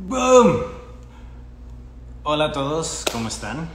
¡Boom! Hola a todos, ¿cómo están?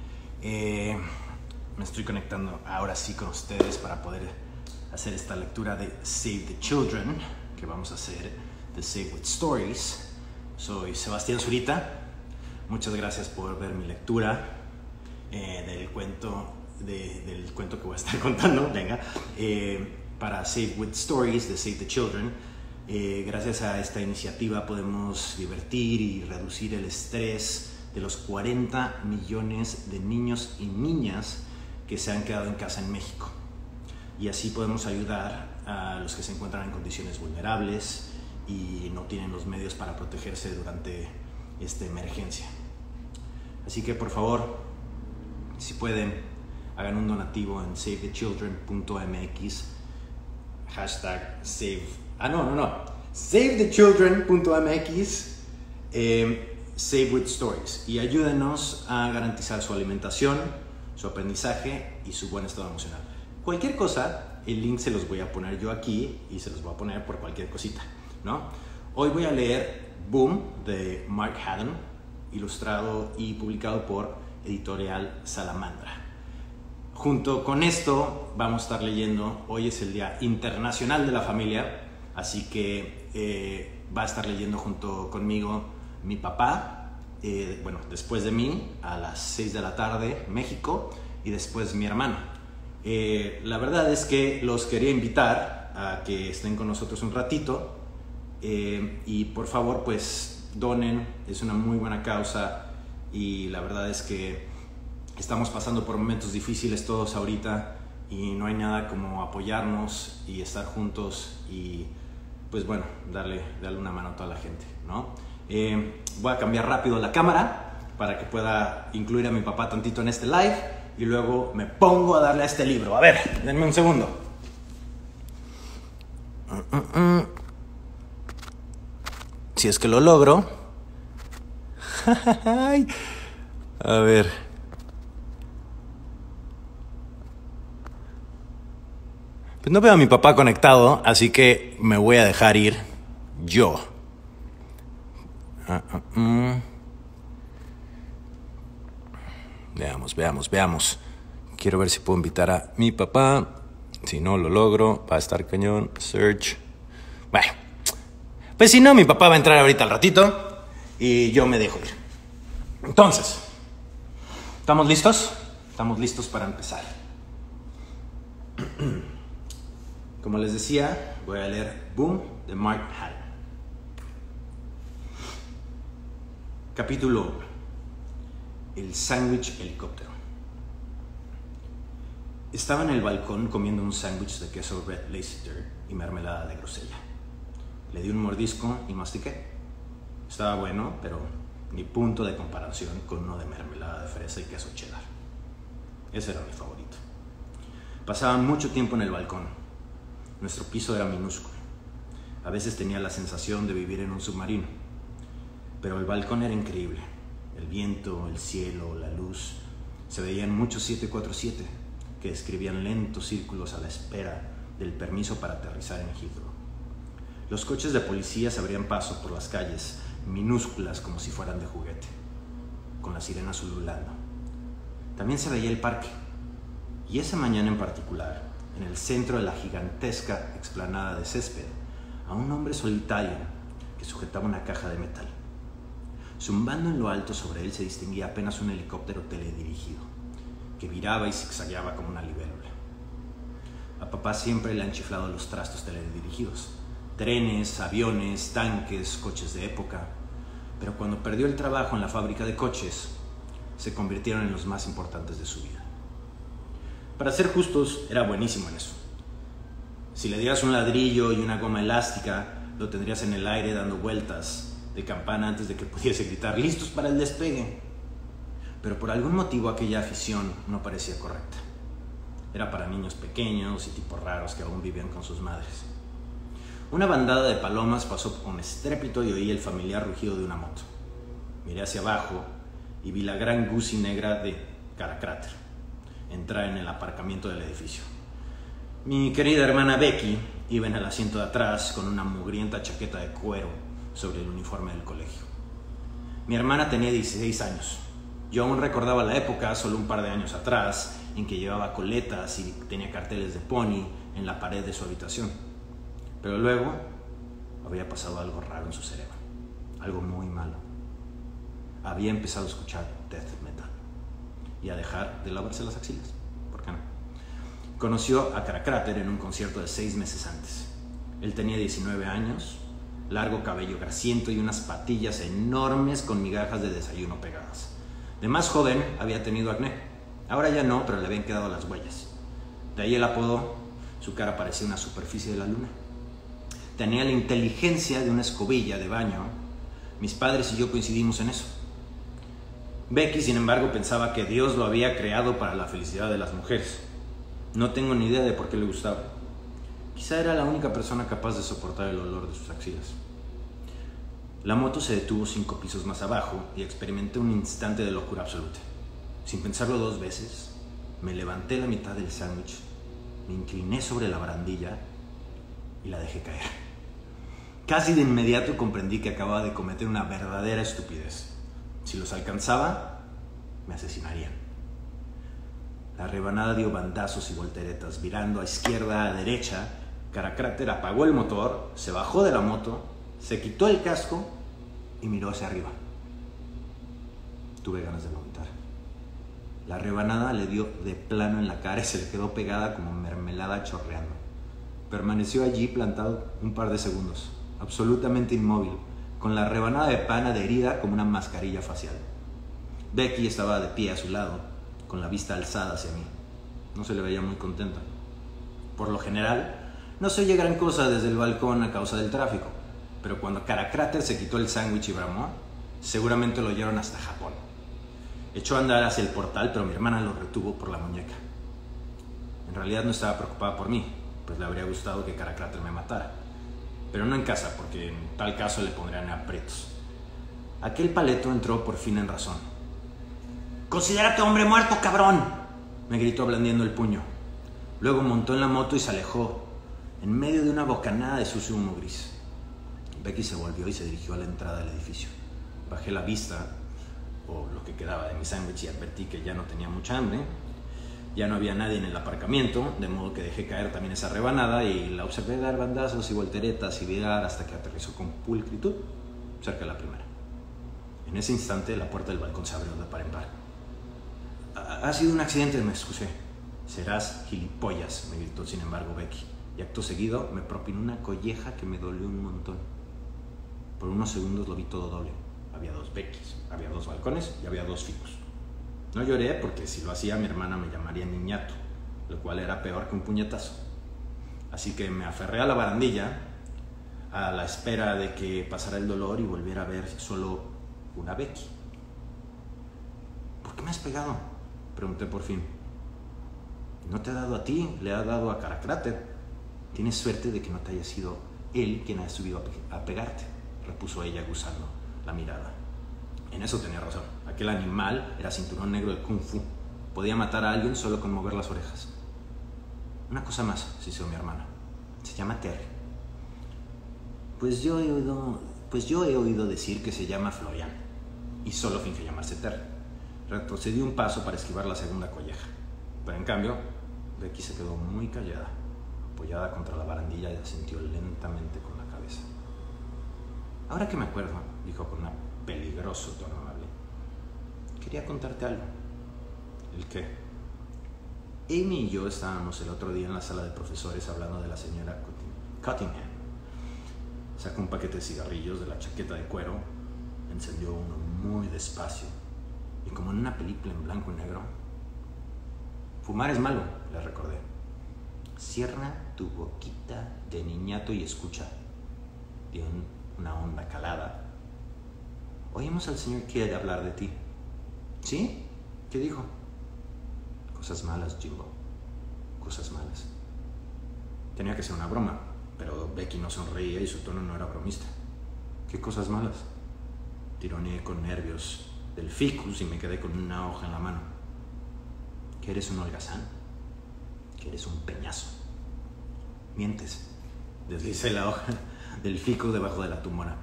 Me estoy conectando ahora sí con ustedes para poder hacer esta lectura de Save the Children, que vamos a hacer de Save with Stories. Soy Sebastián Zurita. Muchas gracias por ver mi lectura del cuento que voy a estar contando. Venga, para Save with Stories de Save the Children. Gracias a esta iniciativa podemos divertir y reducir el estrés de los 40 millones de niños y niñas que se han quedado en casa en México. Y así podemos ayudar a los que se encuentran en condiciones vulnerables y no tienen los medios para protegerse durante esta emergencia. Así que por favor, si pueden, hagan un donativo en savethechildren.mx, hashtag SaveTheChildren.mx, Save with Stories, y ayúdenos a garantizar su alimentación, su aprendizaje y su buen estado emocional. Cualquier cosa, el link se los voy a poner yo aquí y se los voy a poner por cualquier cosita, ¿no? Hoy voy a leer Boom de Mark Haddon, ilustrado y publicado por Editorial Salamandra. Junto con esto vamos a estar leyendo, hoy es el Día Internacional de la Familia, así que va a estar leyendo junto conmigo mi papá, después de mí a las 6 de la tarde, México, y después mi hermano. La verdad es que los quería invitar a que estén con nosotros un ratito y por favor pues donen, es una muy buena causa y la verdad es que estamos pasando por momentos difíciles todos ahorita y no hay nada como apoyarnos y estar juntos y pues bueno, darle una mano a toda la gente, ¿no? Voy a cambiar rápido la cámara para que pueda incluir a mi papá tantito en este live y luego me pongo a darle a este libro. A ver, denme un segundo. Si es que lo logro. A ver. Pues no veo a mi papá conectado, así que me voy a dejar ir yo. Veamos. Quiero ver si puedo invitar a mi papá. Si no lo logro, va a estar cañón. Search. Bueno, pues si no, mi papá va a entrar ahorita al ratito y yo me dejo ir. Entonces, ¿estamos listos? Estamos listos para empezar. Como les decía, voy a leer Boom de Mark Haddon. Capítulo 1. El sándwich helicóptero. Estaba en el balcón comiendo un sándwich de queso Red Leicester y mermelada de grosella. Le di un mordisco y mastiqué. Estaba bueno, pero ni punto de comparación con uno de mermelada de fresa y queso cheddar. Ese era mi favorito. Pasaban mucho tiempo en el balcón. Nuestro piso era minúsculo. A veces tenía la sensación de vivir en un submarino. Pero el balcón era increíble. El viento, el cielo, la luz. Se veían muchos 747 que describían lentos círculos a la espera del permiso para aterrizar en Heathrow. Los coches de policía se abrían paso por las calles, minúsculas como si fueran de juguete, con las sirenas ululando. También se veía el parque. Y esa mañana en particular, en el centro de la gigantesca explanada de césped, a un hombre solitario que sujetaba una caja de metal. Zumbando en lo alto sobre él se distinguía apenas un helicóptero teledirigido, que viraba y zigzagueaba como una libélula. A papá siempre le han chiflado los trastos teledirigidos, trenes, aviones, tanques, coches de época, pero cuando perdió el trabajo en la fábrica de coches, se convirtieron en los más importantes de su vida. Para ser justos, era buenísimo en eso. Si le dieras un ladrillo y una goma elástica, lo tendrías en el aire dando vueltas de campana antes de que pudiese gritar ¡listos para el despegue! Pero por algún motivo aquella afición no parecía correcta. Era para niños pequeños y tipos raros que aún vivían con sus madres. Una bandada de palomas pasó con estrépito y oí el familiar rugido de una moto. Miré hacia abajo y vi la gran Guzzi negra de Caracráter entrar en el aparcamiento del edificio. Mi querida hermana Becky iba en el asiento de atrás con una mugrienta chaqueta de cuero sobre el uniforme del colegio. Mi hermana tenía 16 años. Yo aún recordaba la época, solo un par de años atrás, en que llevaba coletas y tenía carteles de Pony en la pared de su habitación. Pero luego había pasado algo raro en su cerebro, algo muy malo. Había empezado a escuchar death metal y a dejar de lavarse las axilas. ¿Por qué no? Conoció a Caracráter en un concierto de 6 meses antes. Él tenía 19 años, largo cabello grasiento y unas patillas enormes con migajas de desayuno pegadas. De más joven había tenido acné. Ahora ya no, pero le habían quedado las huellas. De ahí el apodo. Su cara parecía una superficie de la luna. Tenía la inteligencia de una escobilla de baño. Mis padres y yo coincidimos en eso. Becky, sin embargo, pensaba que Dios lo había creado para la felicidad de las mujeres. No tengo ni idea de por qué le gustaba. Quizá era la única persona capaz de soportar el olor de sus axilas. La moto se detuvo 5 pisos más abajo y experimenté un instante de locura absoluta. Sin pensarlo 2 veces, me levanté la mitad del sándwich, me incliné sobre la barandilla y la dejé caer. Casi de inmediato comprendí que acababa de cometer una verdadera estupidez. Si los alcanzaba, me asesinarían. La rebanada dio bandazos y volteretas, virando a izquierda, a derecha. Caracráter apagó el motor, se bajó de la moto, se quitó el casco y miró hacia arriba. Tuve ganas de vomitar. La rebanada le dio de plano en la cara y se le quedó pegada como mermelada chorreando. Permaneció allí plantado un par de segundos, absolutamente inmóvil, con la rebanada de pan adherida como una mascarilla facial. Becky estaba de pie a su lado, con la vista alzada hacia mí. No se le veía muy contenta. Por lo general, no se oye gran cosa desde el balcón a causa del tráfico, pero cuando Caracráter se quitó el sándwich y bramó, seguramente lo oyeron hasta Japón. Echó a andar hacia el portal, pero mi hermana lo retuvo por la muñeca. En realidad no estaba preocupada por mí, pues le habría gustado que Caracráter me matara. Pero no en casa, porque en tal caso le pondrían en aprietos. Aquel paleto entró por fin en razón. ¡Considérate hombre muerto, cabrón!, me gritó blandiendo el puño. Luego montó en la moto y se alejó, en medio de una bocanada de sucio humo gris. Becky se volvió y se dirigió a la entrada del edificio. Bajé la vista, o lo que quedaba de mi sándwich, y advertí que ya no tenía mucha hambre. Ya no había nadie en el aparcamiento, de modo que dejé caer también esa rebanada y la observé dar bandazos y volteretas y virar hasta que aterrizó con pulcritud cerca de la primera. En ese instante la puerta del balcón se abrió de par en par. Ha sido un accidente, me excusé. Serás gilipollas, me gritó sin embargo Becky, y acto seguido me propinó una colleja que me dolió un montón. Por unos segundos lo vi todo doble. Había 2 Beckys, había 2 balcones y había 2 ficus. No lloré porque si lo hacía mi hermana me llamaría niñato, lo cual era peor que un puñetazo. Así que me aferré a la barandilla a la espera de que pasara el dolor y volviera a ver solo una Becky. ¿Por qué me has pegado?, pregunté por fin. No te ha dado a ti, le ha dado a Caracráter. Tienes suerte de que no te haya sido él quien haya subido a pegarte, repuso ella aguzando la mirada. En eso tenía razón. Aquel animal era cinturón negro de Kung Fu. Podía matar a alguien solo con mover las orejas. Una cosa más, siseó mi hermana. Se llama Terry. Pues yo he oído decir que se llama Florian. Y solo finge llamarse Terry. Retrocedió un paso para esquivar la segunda colleja. Pero en cambio, Becky se quedó muy callada, apoyada contra la barandilla y asintió lentamente con la cabeza. Ahora que me acuerdo, dijo con un peligroso tono amable, quería contarte algo. ¿El qué? Amy y yo estábamos el otro día en la sala de profesores hablando de la señora Cottingham. Sacó un paquete de cigarrillos de la chaqueta de cuero, encendió uno muy despacio y como en una película en blanco y negro. Fumar es malo, le recordé. Cierra tu boquita de niñato y escucha. Dio una honda calada. Oímos al señor Kidd hablar de ti. ¿Sí? ¿Qué dijo? Cosas malas, Jimbo. Cosas malas. Tenía que ser una broma, pero Becky no sonreía y su tono no era bromista. ¿Qué cosas malas? Tironeé con nervios del ficus y me quedé con una hoja en la mano. ¿Que eres un holgazán? ¿Que eres un peñazo? Mientes. Deslicé la hoja del ficus debajo de la tumora.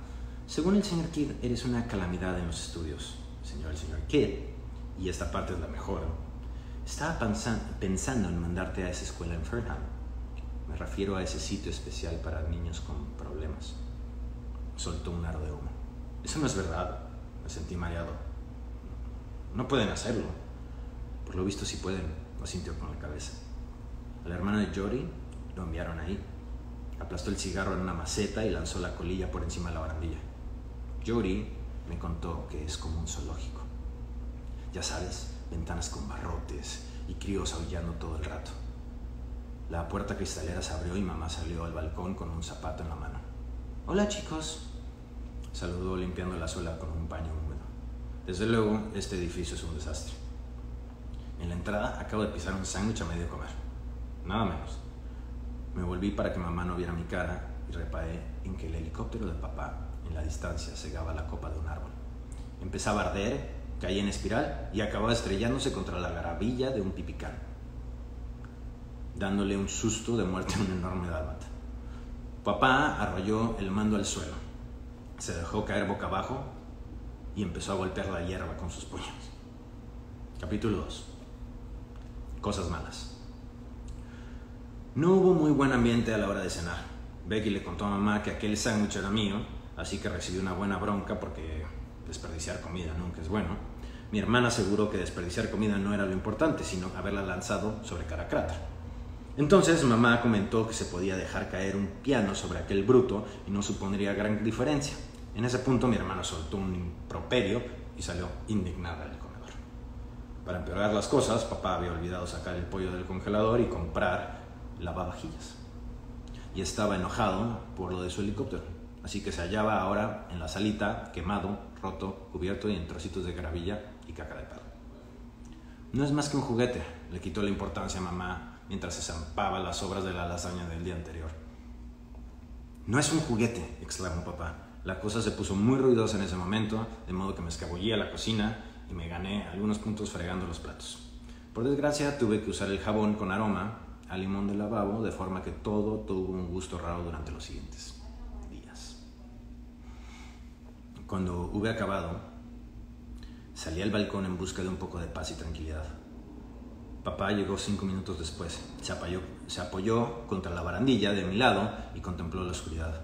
Según el señor Kidd, eres una calamidad en los estudios, el señor Kidd, y esta parte es la mejor. Estaba pensando en mandarte a esa escuela en Fernham. Me refiero a ese sitio especial para niños con problemas. Soltó un aro de humo. Eso no es verdad. Me sentí mareado. No pueden hacerlo. Por lo visto sí pueden, asintió con la cabeza. Al hermano de Jody lo enviaron ahí. Aplastó el cigarro en una maceta y lanzó la colilla por encima de la barandilla. Jody me contó que es como un zoológico. Ya sabes, ventanas con barrotes y críos aullando todo el rato. La puerta cristalera se abrió y mamá salió al balcón con un zapato en la mano. «Hola, chicos», saludó limpiando la suela con un paño húmedo. Desde luego, este edificio es un desastre. En la entrada acabo de pisar un sándwich a medio comer. Nada menos. Me volví para que mamá no viera mi cara y reparé en que el helicóptero de papá en la distancia cegaba la copa de un árbol. Empezaba a arder, caía en espiral y acababa estrellándose contra la garabilla de un pipicán, dándole un susto de muerte a un enorme dálmata. Papá arrolló el mando al suelo, se dejó caer boca abajo y empezó a golpear la hierba con sus puños. Capítulo 2. Cosas malas. No hubo muy buen ambiente a la hora de cenar. Becky le contó a mamá que aquel sándwich era mío, así que recibió una buena bronca porque desperdiciar comida nunca es bueno. Mi hermana aseguró que desperdiciar comida no era lo importante, sino haberla lanzado sobre cara cráter. Entonces mamá comentó que se podía dejar caer un piano sobre aquel bruto y no supondría gran diferencia. En ese punto mi hermana soltó un improperio y salió indignada del comedor. Para empeorar las cosas, papá había olvidado sacar el pollo del congelador y comprar lavavajillas. Y estaba enojado por lo de su helicóptero, así que se hallaba ahora en la salita, quemado, roto, cubierto y en trocitos de gravilla y caca de perro. No es más que un juguete, le quitó la importancia a mamá mientras se zampaba las sobras de la lasaña del día anterior. No es un juguete, exclamó papá. La cosa se puso muy ruidosa en ese momento, de modo que me escabullí a la cocina y me gané algunos puntos fregando los platos. Por desgracia, tuve que usar el jabón con aroma a limón del lavabo, de forma que todo tuvo un gusto raro durante los siguientes días. Cuando hube acabado, salí al balcón en busca de un poco de paz y tranquilidad. Papá llegó 5 minutos después. Se apoyó contra la barandilla de mi lado y contempló la oscuridad.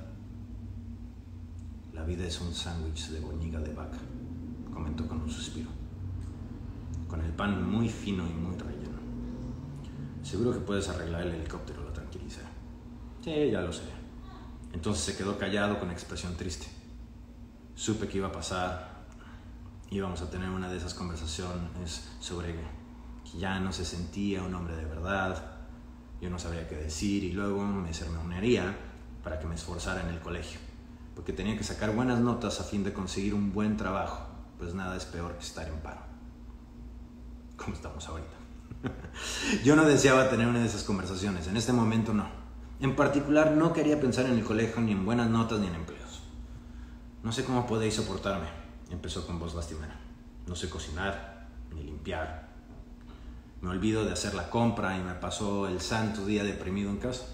La vida es un sándwich de boñiga de vaca, comentó con un suspiro. Con el pan muy fino y muy relleno. Seguro que puedes arreglar el helicóptero, lo tranquilicé. Sí, ya lo sé. Entonces se quedó callado con expresión triste. Supe que iba a pasar. Íbamos a tener una de esas conversaciones sobre que ya no se sentía un hombre de verdad. Yo no sabía qué decir y luego me sermonearía para que me esforzara en el colegio. Porque tenía que sacar buenas notas a fin de conseguir un buen trabajo. Pues nada es peor que estar en paro. ¿Cómo estamos ahorita? Yo no deseaba tener una de esas conversaciones. En este momento no. En particular no quería pensar en el colegio, ni en buenas notas, ni en empleos. No sé cómo podéis soportarme, empezó con voz lastimera. No sé cocinar, ni limpiar. Me olvido de hacer la compra y me paso el santo día deprimido en casa.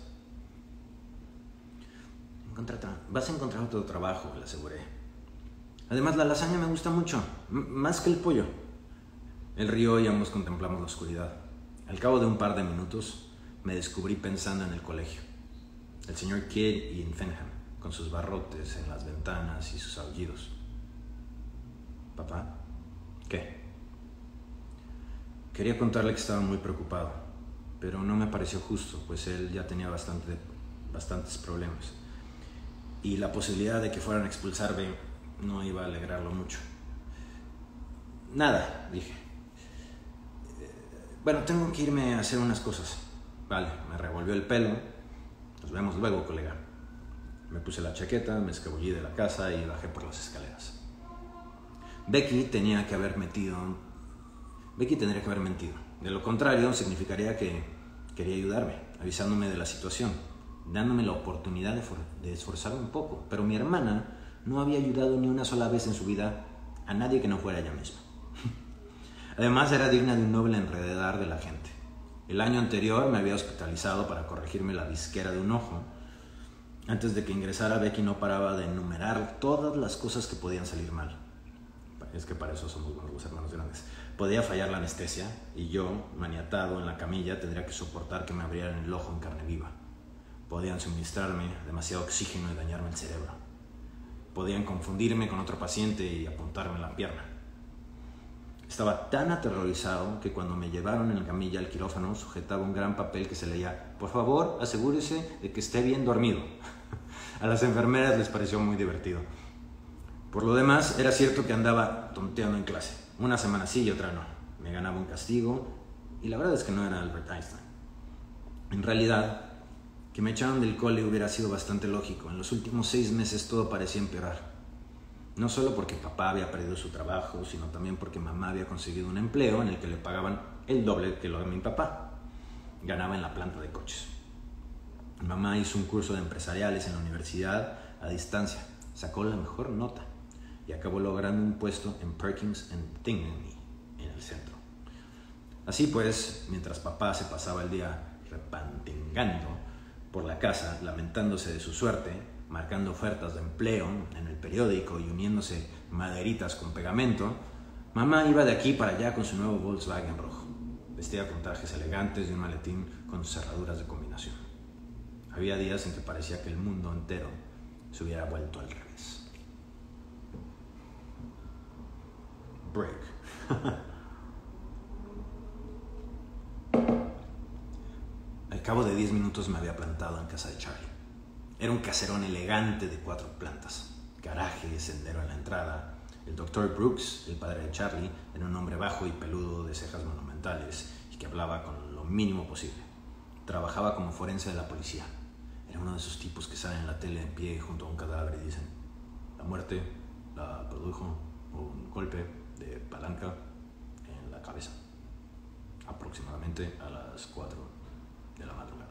Vas a encontrar otro trabajo, le aseguré. Además, la lasaña me gusta mucho, más que el pollo. Él rió y ambos contemplamos la oscuridad. Al cabo de un par de minutos, me descubrí pensando en el colegio. El señor Kidd y en Fenham, con sus barrotes en las ventanas y sus aullidos. ¿Papá? ¿Qué? Quería contarle que estaba muy preocupado, pero no me pareció justo, pues él ya tenía bastantes problemas. Y la posibilidad de que fueran a expulsarme no iba a alegrarlo mucho. Nada, dije. Bueno, tengo que irme a hacer unas cosas. Vale, me revolvió el pelo. Nos vemos luego, colega. Me puse la chaqueta, me escabullí de la casa y bajé por las escaleras. Becky tendría que haber mentido. De lo contrario, significaría que quería ayudarme, avisándome de la situación, dándome la oportunidad de esforzarme un poco. Pero mi hermana no había ayudado ni una sola vez en su vida a nadie que no fuera ella misma. Además, era digna de un noble enredar de la gente. El año anterior me había hospitalizado para corregirme la visquera de un ojo Antes de que ingresara, Becky no paraba de enumerar todas las cosas que podían salir mal. Es que para eso somos buenos los hermanos grandes. Podía fallar la anestesia y yo, maniatado en la camilla, tendría que soportar que me abrieran el ojo en carne viva. Podían suministrarme demasiado oxígeno y dañarme el cerebro. Podían confundirme con otro paciente y apuntarme en la pierna. Estaba tan aterrorizado que cuando me llevaron en la camilla al quirófano sujetaba un gran papel que se leía: por favor, asegúrese de que esté bien dormido. A las enfermeras les pareció muy divertido. Por lo demás, era cierto que andaba tonteando en clase. Una semana sí y otra no. Me ganaba un castigo y la verdad es que no era Albert Einstein. En realidad, que me echaron del cole hubiera sido bastante lógico. En los últimos 6 meses todo parecía empeorar. No solo porque papá había perdido su trabajo, sino también porque mamá había conseguido un empleo en el que le pagaban el doble que lo de mi papá. Ganaba en la planta de coches. Mamá hizo un curso de empresariales en la universidad a distancia. Sacó la mejor nota y acabó logrando un puesto en Perkins & Thingony, en el centro. Así pues, mientras papá se pasaba el día repantingando por la casa, lamentándose de su suerte, marcando ofertas de empleo en el periódico y uniéndose maderitas con pegamento, mamá iba de aquí para allá con su nuevo Volkswagen rojo, vestida con trajes elegantes y un maletín con cerraduras de combinación. Había días en que parecía que el mundo entero se hubiera vuelto al revés. Break. Al cabo de 10 minutos me había plantado en casa de Charlie. Era un caserón elegante de 4 plantas, garaje, sendero en la entrada. El Dr. Brooks, el padre de Charlie, era un hombre bajo y peludo de cejas monumentales y que hablaba con lo mínimo posible. Trabajaba como forense de la policía. Era uno de esos tipos que salen en la tele en pie junto a un cadáver y dicen: la muerte la produjo un golpe de palanca en la cabeza, aproximadamente a las 4 de la madrugada.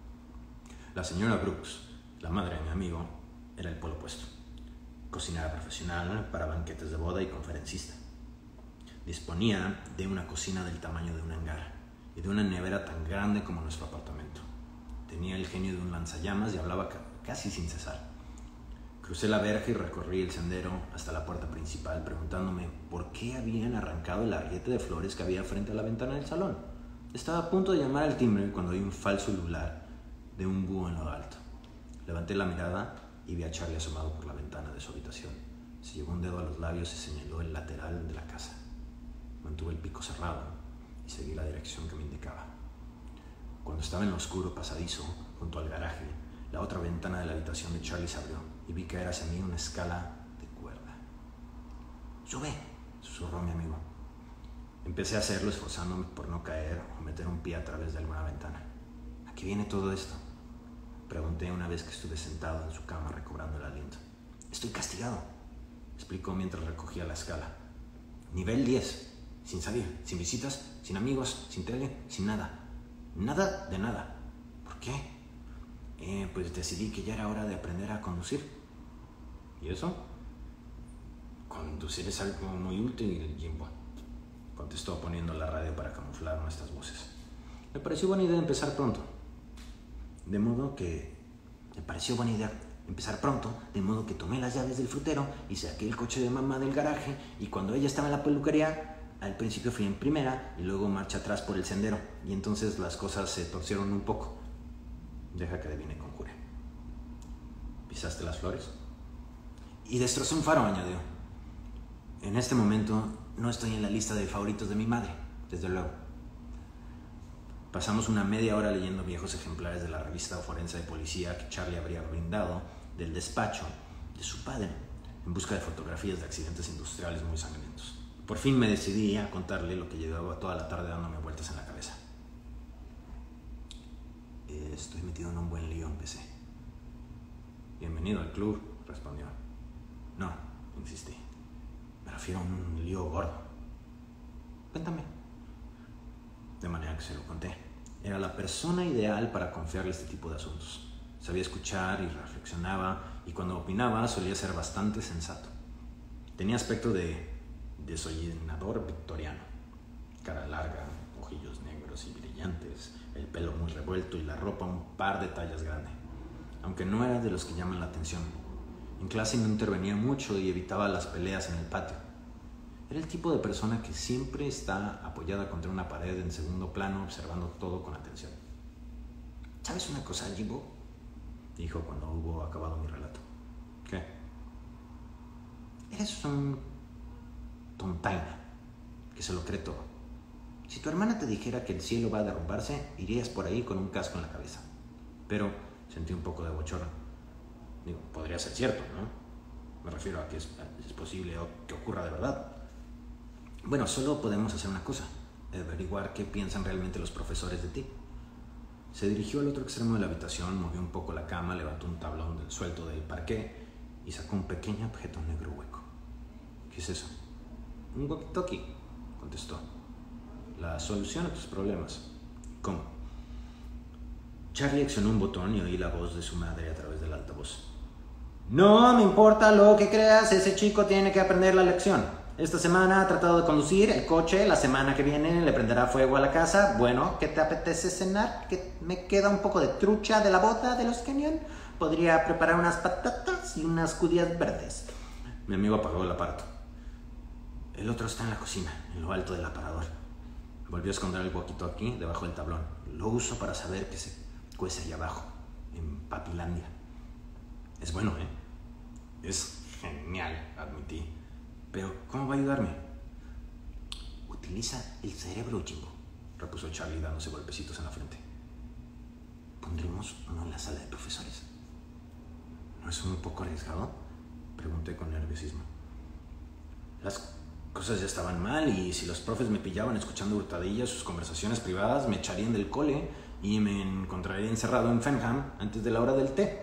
La señora Brooks, la madre de mi amigo, era el polo opuesto. Cocinera profesional para banquetes de boda y conferencista. Disponía de una cocina del tamaño de un hangar y de una nevera tan grande como nuestro apartamento. Tenía el genio de un lanzallamas y hablaba casi sin cesar. Crucé la verja y recorrí el sendero hasta la puerta principal, preguntándome por qué habían arrancado el arriete de flores que había frente a la ventana del salón. Estaba a punto de llamar al timbre cuando oí un falso ulular de un búho en lo alto. Levanté la mirada y vi a Charlie asomado por la ventana de su habitación. Se llevó un dedo a los labios y señaló el lateral de la casa. Mantuve el pico cerrado y seguí la dirección que me indicaba. Cuando estaba en lo oscuro pasadizo, junto al garaje, la otra ventana de la habitación de Charlie se abrió y vi caer hacia mí una escala de cuerda. ¡Sube!, susurró mi amigo. Empecé a hacerlo esforzándome por no caer o meter un pie a través de alguna ventana. ¿A qué viene todo esto?, pregunté una vez que estuve sentado en su cama recobrando el aliento. Estoy castigado, explicó mientras recogía la escala. Nivel 10, sin salir, sin visitas, sin amigos, sin tele, sin nada. Nada de nada. ¿Por qué? Pues decidí que ya era hora de aprender a conducir. ¿Y eso? Conducir es algo muy útil, Jimbo, contestó poniendo la radio para camuflar nuestras voces. Me pareció buena idea empezar pronto. De modo que tomé las llaves del frutero y saqué el coche de mamá del garaje, y cuando ella estaba en la peluquería, al principio fui en primera y luego marcha atrás por el sendero, y entonces las cosas se torcieron un poco. Deja que adivine, conjure. ¿Pisaste las flores? Y destrozó un faro, añadió. En este momento no estoy en la lista de favoritos de mi madre, desde luego. Pasamos una media hora leyendo viejos ejemplares de la revista forense de policía que Charlie habría brindado del despacho de su padre, en busca de fotografías de accidentes industriales muy sangrientos. Por fin me decidí a contarle lo que llevaba toda la tarde dándome vueltas en la cabeza. Estoy metido en un buen lío, empecé. Bienvenido al club, respondió. No, insistí. Me refiero a un lío gordo. Cuéntame. De manera que se lo conté. Era la persona ideal para confiarle este tipo de asuntos. Sabía escuchar y reflexionaba, y cuando opinaba solía ser bastante sensato. Tenía aspecto de desollinador victoriano. Cara larga, ojillos negros y brillantes, el pelo muy revuelto y la ropa un par de tallas grande. aunque no era de los que llaman la atención. En clase no intervenía mucho y evitaba las peleas en el patio. Era el tipo de persona que siempre está apoyada contra una pared en segundo plano, observando todo con atención. ¿Sabes una cosa, Jimbo?, dijo cuando hubo acabado mi relato. ¿Qué? Eres un tontaina que se lo cree todo. Si tu hermana te dijera que el cielo va a derrumbarse, irías por ahí con un casco en la cabeza. Pero sentí un poco de bochorno. Digo, podría ser cierto, ¿no? Me refiero a que es posible que ocurra de verdad. Bueno, solo podemos hacer una cosa: averiguar qué piensan realmente los profesores de ti. Se dirigió al otro extremo de la habitación, movió un poco la cama, levantó un tablón suelto del parqué y sacó un pequeño objeto negro hueco. ¿Qué es eso? Un walkie-talkie, contestó. La solución a tus problemas. ¿Cómo? Charlie accionó un botón y oí la voz de su madre a través del altavoz. No me importa lo que creas, ese chico tiene que aprender la lección. Esta semana ha tratado de conducir el coche, la semana que viene le prenderá fuego a la casa. Bueno, ¿qué te apetece cenar? Que me queda un poco de trucha de la boda de los Kenyon. Podría preparar unas patatas y unas judías verdes. Mi amigo apagó el aparato. El otro está en la cocina, en lo alto del aparador. Volvió a esconder el walkie-talkie debajo del tablón. Lo uso para saber que se cuece allá abajo, en Papilandia. Es bueno, ¿eh? Es genial, admití. Pero, ¿cómo va a ayudarme? Utiliza el cerebro, Jimbo, repuso Charlie dándose golpecitos en la frente. ¿Pondremos uno en la sala de profesores? ¿No es un poco arriesgado?, pregunté con nerviosismo. Las cosas ya estaban mal y si los profes me pillaban escuchando hurtadillas sus conversaciones privadas, me echarían del cole y me encontraría encerrado en Fenham antes de la hora del té.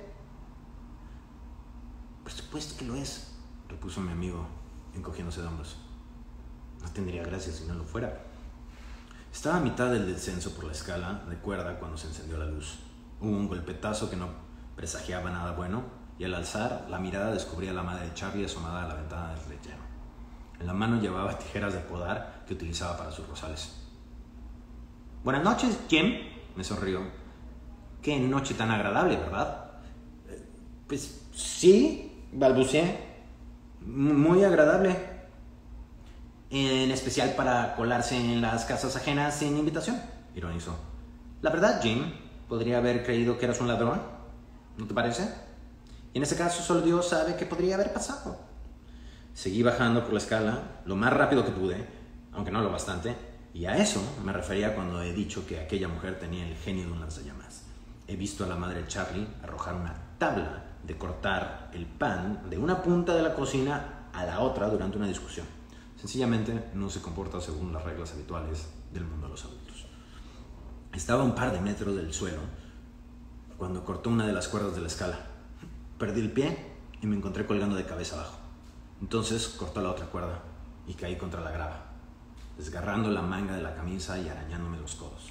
Por supuesto que lo es, repuso mi amigo, encogiéndose de hombros. No tendría gracia si no lo fuera. Estaba a mitad del descenso por la escala de cuerda cuando se encendió la luz. Hubo un golpetazo que no presagiaba nada bueno y al alzar la mirada descubrí a la madre de Charlie asomada a la ventana del relleno. En la mano llevaba tijeras de podar que utilizaba para sus rosales. Buenas noches, Jim, me sonrió. Qué noche tan agradable, ¿verdad? Pues sí, balbuceé. Muy agradable. En especial para colarse en las casas ajenas sin invitación, ironizó. La verdad, Jim, podría haber creído que eras un ladrón, ¿no te parece? Y en ese caso solo Dios sabe qué podría haber pasado. Seguí bajando por la escala lo más rápido que pude, aunque no lo bastante, y a eso me refería cuando he dicho que aquella mujer tenía el genio de un lanzallamas. He visto a la madre de Charlie arrojar una tabla de cortar el pan de una punta de la cocina a la otra durante una discusión. Sencillamente no se comporta según las reglas habituales del mundo de los adultos. Estaba a un par de metros del suelo cuando cortó una de las cuerdas de la escala. Perdí el pie y me encontré colgando de cabeza abajo. Entonces cortó la otra cuerda y caí contra la grava, desgarrando la manga de la camisa y arañándome los codos.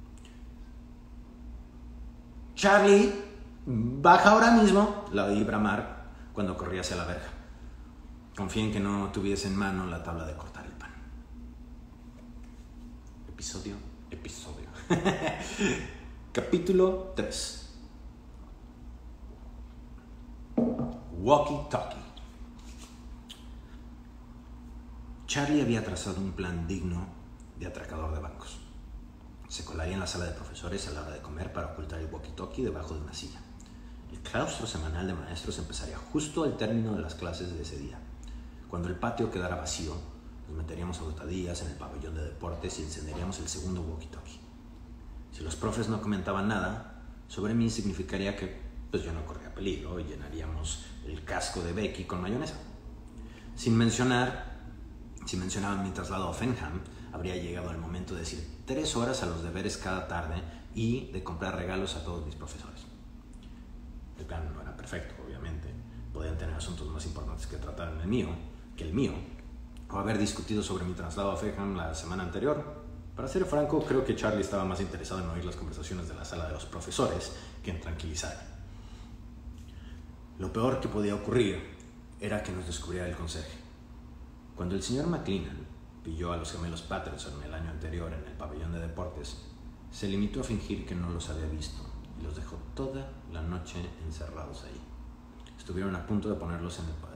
Charlie, baja ahora mismo, la oí bramar cuando corrí hacia la verja. Confié en que no tuviese en mano la tabla de cortar el pan. Episodio. Capítulo 3. Walkie-talkie. Charlie había trazado un plan digno de atracador de bancos. Se colaría en la sala de profesores a la hora de comer para ocultar el walkie-talkie debajo de una silla. El claustro semanal de maestros empezaría justo al término de las clases de ese día. Cuando el patio quedara vacío, nos meteríamos a hurtadillas en el pabellón de deportes y encenderíamos el segundo walkie-talkie. Si los profes no comentaban nada, sobre mí significaría que yo no corría peligro y llenaríamos el casco de Becky con mayonesa. Si mencionaban mi traslado a Fenham, habría llegado el momento de decir 3 horas a los deberes cada tarde y de comprar regalos a todos mis profesores. El plan no era perfecto, obviamente. Podían tener asuntos más importantes que tratar que el mío, o haber discutido sobre mi traslado a Fenham la semana anterior. Para ser franco, creo que Charlie estaba más interesado en oír las conversaciones de la sala de los profesores que en tranquilizarme. Lo peor que podía ocurrir era que nos descubriera el conserje. Cuando el señor McLennan pilló a los gemelos Patterson el año anterior en el pabellón de deportes, se limitó a fingir que no los había visto y los dejó toda la noche encerrados ahí. Estuvieron a punto de ponerlo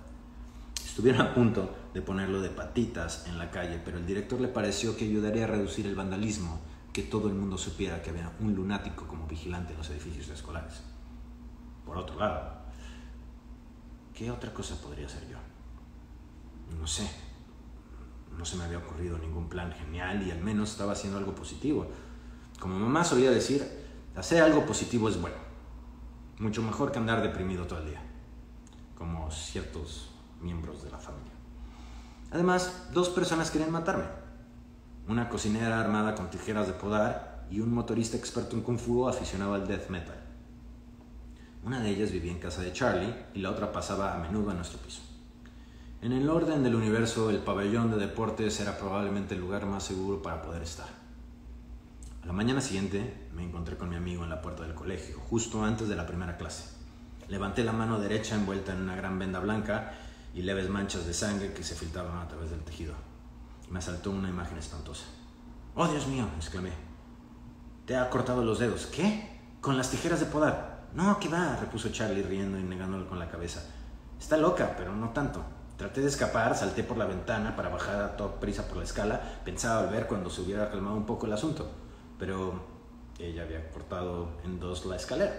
de patitas en la calle, pero el director le pareció que ayudaría a reducir el vandalismo que todo el mundo supiera que había un lunático como vigilante en los edificios escolares. Por otro lado, ¿qué otra cosa podría hacer yo? No sé. No se me había ocurrido ningún plan genial y al menos estaba haciendo algo positivo. Como mamá solía decir, hacer algo positivo es bueno. Mucho mejor que andar deprimido todo el día, como ciertos miembros de la familia. Además, 2 personas querían matarme. Una cocinera armada con tijeras de podar y un motorista experto en Kung Fu aficionado al death metal. Una de ellas vivía en casa de Charlie y la otra pasaba a menudo a nuestro piso. En el orden del universo, el pabellón de deportes era probablemente el lugar más seguro para poder estar. A la mañana siguiente me encontré con mi amigo en la puerta del colegio, justo antes de la primera clase. Levanté la mano derecha envuelta en una gran venda blanca y leves manchas de sangre que se filtraban a través del tejido. Me asaltó una imagen espantosa. ¡Oh, Dios mío!, exclamé. «Te ha cortado los dedos». «¿Qué? ¿Con las tijeras de podar?» «No, ¿qué va?», repuso Charlie riendo y negándolo con la cabeza. «Está loca, pero no tanto. Traté de escapar, salté por la ventana para bajar a toda prisa por la escala. Pensaba volver cuando se hubiera calmado un poco el asunto, pero ella había cortado en 2 la escalera».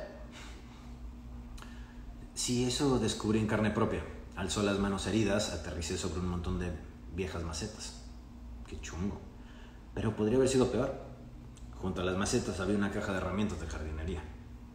Sí, eso descubrí en carne propia. Alzó las manos heridas, aterricé sobre un montón de viejas macetas. Qué chungo. Pero podría haber sido peor. Junto a las macetas había una caja de herramientas de jardinería.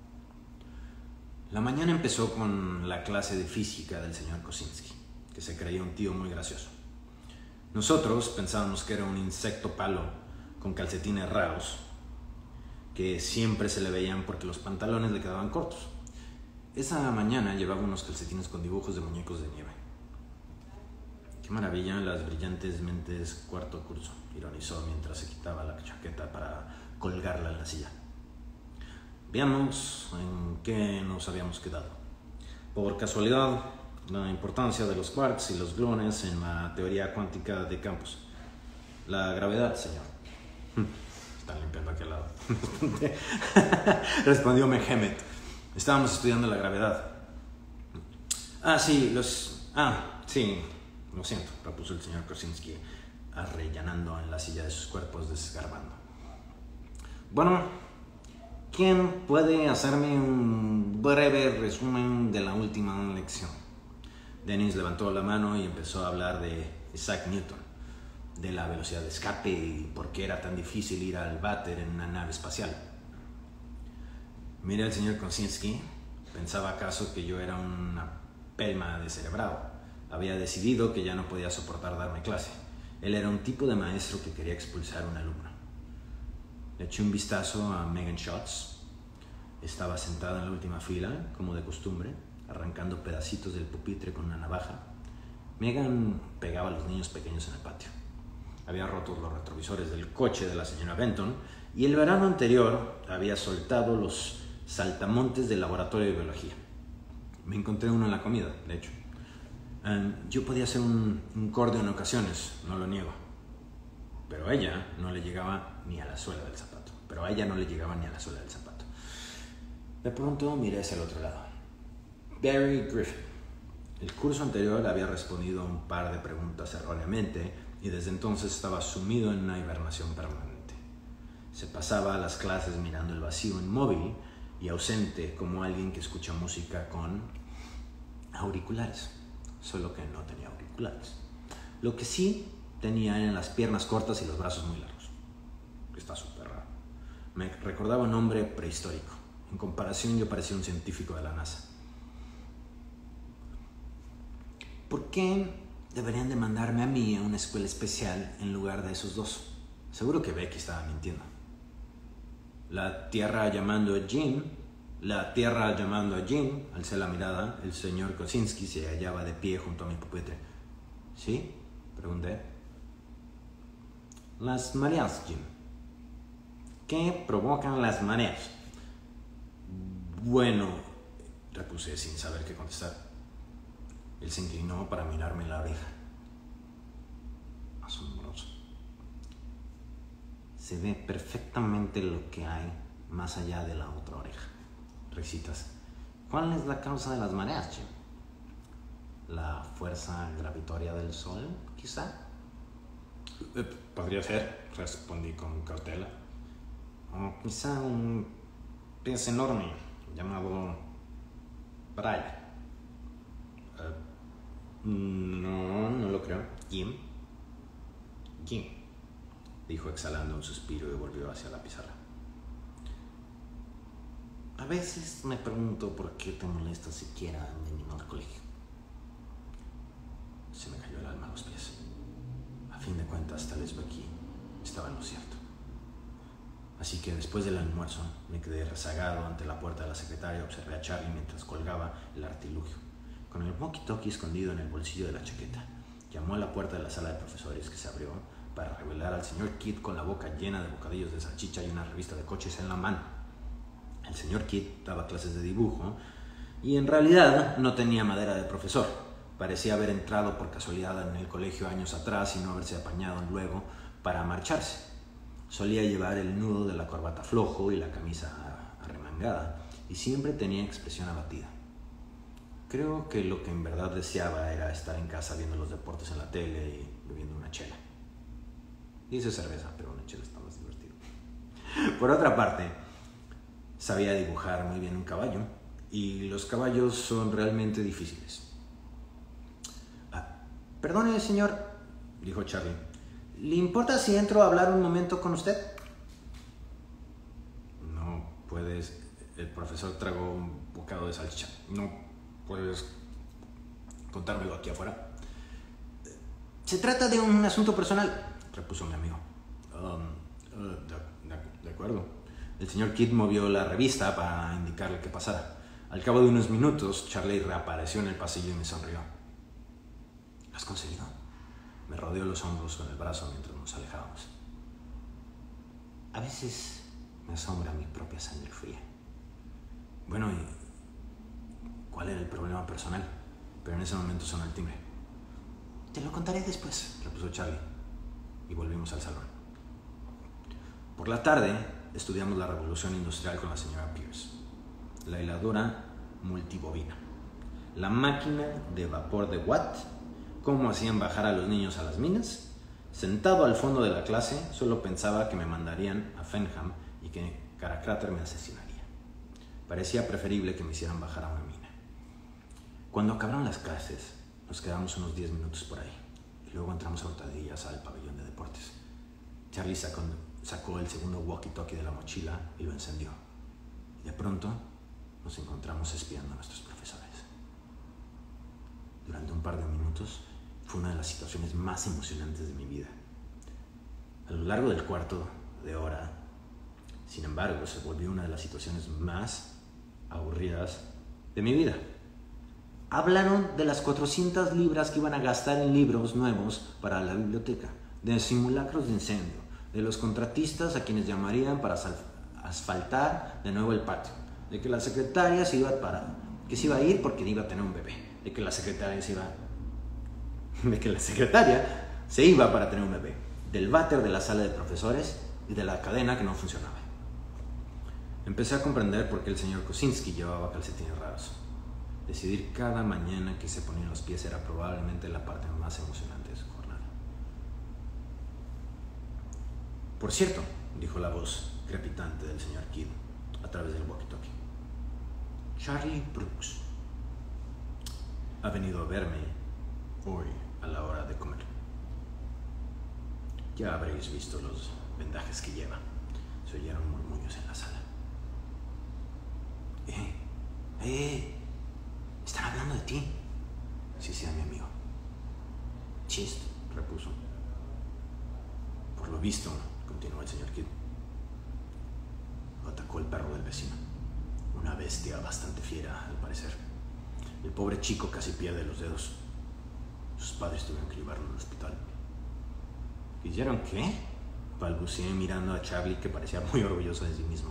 La mañana empezó con la clase de física del señor Kosinski, que se creía un tío muy gracioso. Nosotros pensábamos que era un insecto palo con calcetines raros, que siempre se le veían porque los pantalones le quedaban cortos. Esa mañana llevaba unos calcetines con dibujos de muñecos de nieve. «Qué maravilla las brillantes mentes cuarto curso», ironizó mientras se quitaba la chaqueta para colgarla en la silla. Veamos en qué nos habíamos quedado. Por casualidad, la importancia de los quarks y los gluones en la teoría cuántica de campos. La gravedad, señor. Están limpiando aquí al lado. Respondió Mehmet. Estábamos estudiando la gravedad. Sí, lo siento, repuso el señor Kosinski, arrellanando en la silla de sus cuerpos desgarbando. Bueno, ¿quién puede hacerme un breve resumen de la última lección? Dennis levantó la mano y empezó a hablar de Isaac Newton, de la velocidad de escape y por qué era tan difícil ir al váter en una nave espacial. Miré al señor Kosinski. ¿Pensaba acaso que yo era una pelma descerebrado? Había decidido que ya no podía soportar darme clase. Él era un tipo de maestro que quería expulsar a un alumno. Le eché un vistazo a Megan Schatz. Estaba sentada en la última fila, como de costumbre, arrancando pedacitos del pupitre con una navaja. Megan pegaba a los niños pequeños en el patio. Había roto los retrovisores del coche de la señora Benton y el verano anterior había soltado los saltamontes del laboratorio de biología. Me encontré uno en la comida, de hecho. Yo podía ser un cordio en ocasiones, no lo niego. Pero a ella no le llegaba ni a la suela del zapato. De pronto miré hacia el otro lado. Barry Griffin. El curso anterior había respondido a un par de preguntas erróneamente y desde entonces estaba sumido en una hibernación permanente. Se pasaba las clases mirando el vacío inmóvil y ausente como alguien que escucha música con auriculares, solo que no tenía auriculares. Lo que sí tenía eran las piernas cortas y los brazos muy largos. Está súper raro. Me recordaba un hombre prehistórico. En comparación, yo parecía un científico de la NASA. ¿Por qué deberían de mandarme a mí a una escuela especial en lugar de esos 2? Seguro que Becky estaba mintiendo. La tierra llamando a Jim, alcé la mirada. El señor Kosinski se hallaba de pie junto a mi pupitre. ¿Sí?, pregunté. Las mareas, Jim. ¿Qué provocan las mareas? Bueno, repuse sin saber qué contestar. Él se inclinó para mirarme en la oreja. Asombroso. Se ve perfectamente lo que hay más allá de la otra oreja. risitas. ¿Cuál es la causa de las mareas, Jim? ¿La fuerza gravitatoria del Sol, quizá? Podría ser, respondí con cautela. O quizá un pez enorme llamado Brian. No lo creo. Jim, dijo exhalando un suspiro y volvió hacia la pizarra. A veces me pregunto por qué te molesta siquiera en venir al colegio. Se me cayó el alma a los pies. A fin de cuentas, tal vez Becky estaba en lo cierto. Así que después del almuerzo me quedé rezagado ante la puerta de la secretaria. Observé a Charlie mientras colgaba el artilugio, con el walkie-talkie escondido en el bolsillo de la chaqueta. Llamó a la puerta de la sala de profesores, que se abrió para revelar al señor Kidd con la boca llena de bocadillos de salchicha y una revista de coches en la mano. El señor Kidd daba clases de dibujo y en realidad no tenía madera de profesor. Parecía haber entrado por casualidad en el colegio años atrás y no haberse apañado luego para marcharse. Solía llevar el nudo de la corbata flojo y la camisa arremangada, y siempre tenía expresión abatida. Creo que lo que en verdad deseaba era estar en casa viendo los deportes en la tele y bebiendo una chela. Dice cerveza, pero una chela está más divertido. Por otra parte, sabía dibujar muy bien un caballo, y los caballos son realmente difíciles. Perdone, señor, dijo Charlie. ¿Le importa si entro a hablar un momento con usted? No puedes. El profesor tragó un bocado de salchicha. No puedes contármelo aquí afuera. Se trata de un asunto personal, repuso mi amigo. De acuerdo. El señor Kidd movió la revista para indicarle que pasara. Al cabo de unos minutos, Charlie reapareció en el pasillo y me sonrió. ¿Lo has conseguido? Me rodeó los hombros con el brazo mientras nos alejábamos. A veces me asombra mi propia sangre fría. Bueno, ¿y cuál era el problema personal? Pero en ese momento sonó el timbre. Te lo contaré después, repuso Charlie, y volvimos al salón. Por la tarde estudiamos la revolución industrial con la señora Pierce, la heladora multibobina, la máquina de vapor de Watt, cómo hacían bajar a los niños a las minas. Sentado al fondo de la clase, solo pensaba que me mandarían a Fenham y que Caracrater me asesinaría. Parecía preferible que me hicieran bajar a una mina. Cuando acabaron las clases, nos quedamos unos 10 minutos por ahí, y luego entramos a hurtadillas al pabellón de deportes. Charlie sacó el segundo walkie-talkie de la mochila y lo encendió. Y de pronto nos encontramos espiando a nuestros profesores. Durante un par de minutos fue una de las situaciones más emocionantes de mi vida. A lo largo del cuarto de hora, sin embargo, se volvió una de las situaciones más aburridas de mi vida. Hablaron de las 400 libras que iban a gastar en libros nuevos para la biblioteca, de simulacros de incendio, de los contratistas a quienes llamarían para asfaltar de nuevo el patio, de que la secretaria se iba a ir porque iba a tener un bebé, de que la secretaria se iba para tener un bebé, del váter de la sala de profesores y de la cadena que no funcionaba. Empecé a comprender por qué el señor Kosinski llevaba calcetines raros. Decidir cada mañana que se ponían los pies era probablemente la parte más emocionante de su jornada. Por cierto, dijo la voz crepitante del señor Kidd a través del walkie-talkie, Charlie Brooks ha venido a verme hoy a la hora de comer. Ya habréis visto los vendajes que lleva. Se oyeron murmullos en la sala. Están hablando de ti, decía mi amigo. Chist, repuso. Por lo visto, continuó el señor Kidd, lo atacó el perro del vecino. Una bestia bastante fiera, al parecer. El pobre chico casi pierde los dedos. Sus padres tuvieron que llevarlo al hospital. ¿Hicieron qué? Balbuceé mirando a Charlie, que parecía muy orgulloso de sí mismo.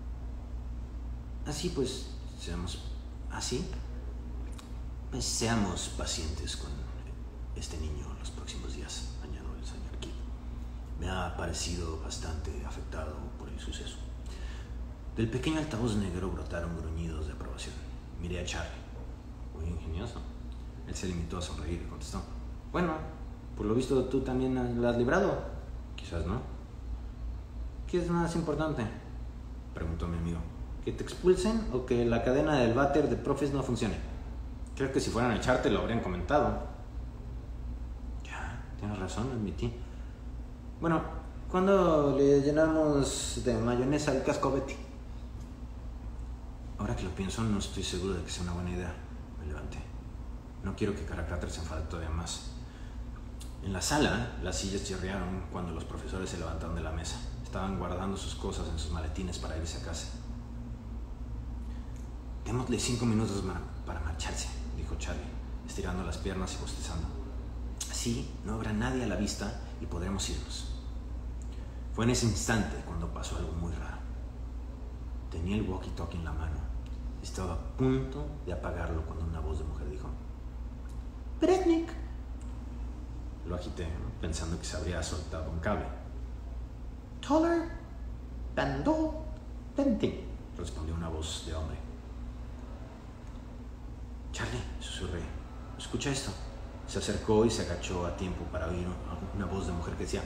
Seamos pacientes con este niño los próximos días, añadió el señor Kidd. Me ha parecido bastante afectado por el suceso. Del pequeño altavoz negro brotaron gruñidos de aprobación. Miré a Charlie. Muy ingenioso. Él se limitó a sonreír y contestó: bueno, por lo visto tú también lo has librado. Quizás no. ¿Qué es más importante?, preguntó mi amigo. ¿Que te expulsen o que la cadena del váter de profes no funcione? Creo que si fueran a echarte lo habrían comentado. Ya, tienes razón, admití. Bueno, ¿cuándo le llenamos de mayonesa el casco a Betty? Ahora que lo pienso, no estoy seguro de que sea una buena idea. Me levanté. No quiero que Caracráter se enfade todavía más. En la sala, las sillas chirriaron cuando los profesores se levantaron de la mesa. Estaban guardando sus cosas en sus maletines para irse a casa. Démosle 5 minutos para marcharse, dijo Charlie, estirando las piernas y bostezando. Así no habrá nadie a la vista y podremos irnos. Fue en ese instante cuando pasó algo muy raro. Tenía el walkie-talkie en la mano. Estaba a punto de apagarlo cuando una voz de mujer dijo: ¡Bretnik! Lo agité, pensando que se habría soltado un cable. ¡Toller! ¡Bando! ¡Venting! Respondió una voz de hombre. Charlie, susurré. Escucha esto. Se acercó y se agachó a tiempo para oír una voz de mujer que decía: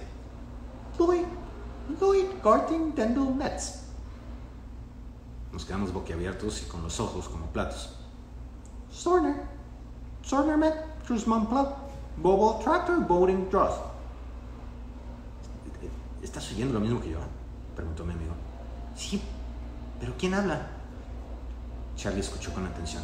Lloyd Garting Dendel Metz. Nos quedamos boquiabiertos y con los ojos como platos. Sorner Met, Trusmanpla, Bobo Tractor Boating Dross. ¿Estás oyendo lo mismo que yo?, preguntó mi amigo. Sí, pero ¿quién habla? Charlie escuchó con atención.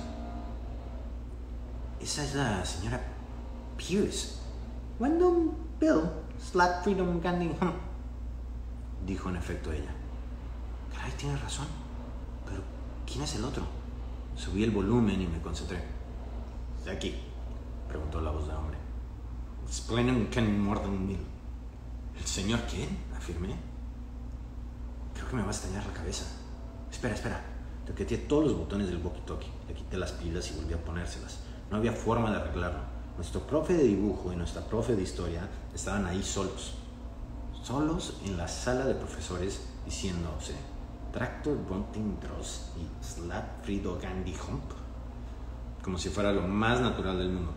Esa es la señora Pierce. Wyndham Bill, Slap Freedom Gandhi, dijo en efecto ella. Caray, tienes razón. Pero, ¿quién es el otro? Subí el volumen y me concentré. ¿De aquí?, preguntó la voz de hombre. Explain Ken Morden Mill. ¿El señor quién?, afirmé. Creo que me va a estallar la cabeza. Espera. Toqueteé todos los botones del walkie-talkie. Le quité las pilas y volví a ponérselas. No había forma de arreglarlo. Nuestro profe de dibujo y nuestra profe de historia estaban ahí solos. Solos en la sala de profesores diciéndose Tractor Bunting Dross y Slap Frido Gandhi Hump, como si fuera lo más natural del mundo.